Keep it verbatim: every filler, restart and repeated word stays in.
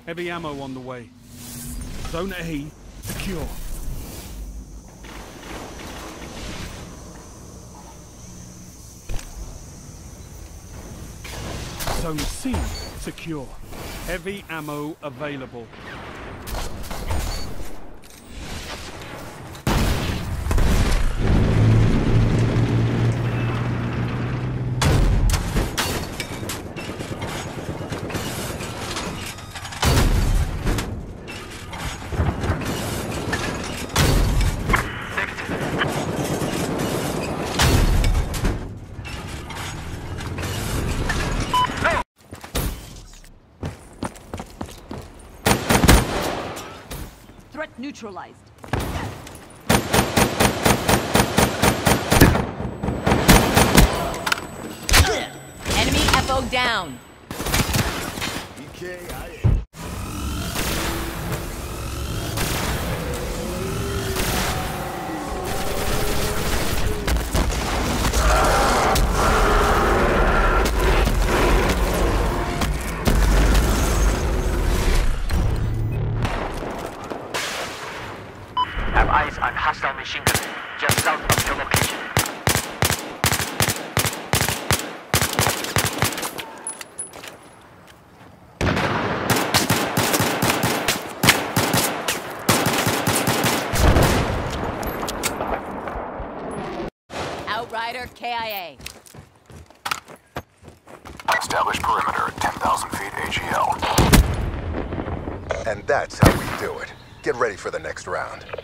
Heavy ammo on the way. Zone A secure. Zone C secure. Heavy ammo available. Threat neutralized. Enemy F O down. E K I A. Have eyes on hostile machine gun just south of your location. Outrider K I A. Establish perimeter at ten thousand feet A G L. And that's how we do it. Get ready for the next round.